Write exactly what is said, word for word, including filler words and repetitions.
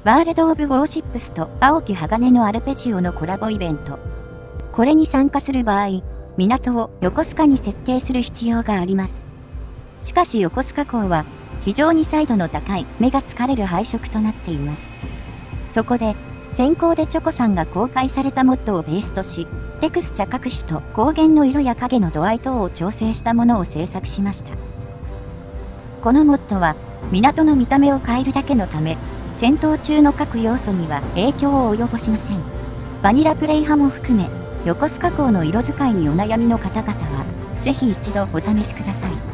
ワールド・オブ・ウォーシップスと青き鋼のアルペジオのコラボイベント。これに参加する場合、港を横須賀に設定する必要があります。しかし横須賀港は非常に彩度の高い目が疲れる配色となっています。そこで、先行でチョコさんが公開されたモッドをベースとし、テクスチャ隠しと光源の色や影の度合い等を調整したものを制作しました。このモッドは、港の見た目を変えるだけのため、戦闘中の各要素には影響を及ぼしません。バニラプレイ派も含め、横須賀港の色使いにお悩みの方々は、ぜひ一度お試しください。